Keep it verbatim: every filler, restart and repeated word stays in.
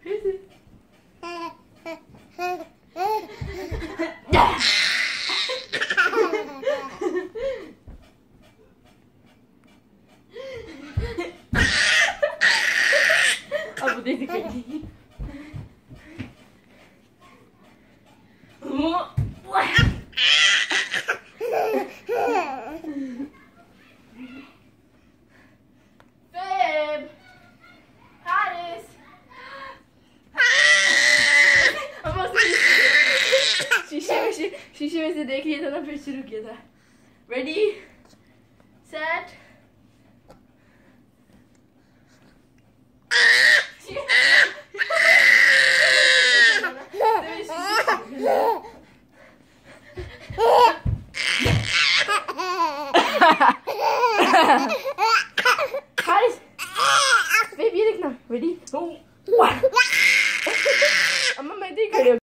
अब दे दिखाई शीशे में से शीशे में से देख लिया था ना, फिर शुरू किया था। रेडी सेट हारिस बेबी ये देखना। रेडी अम्मा मैं देख रही हूँ।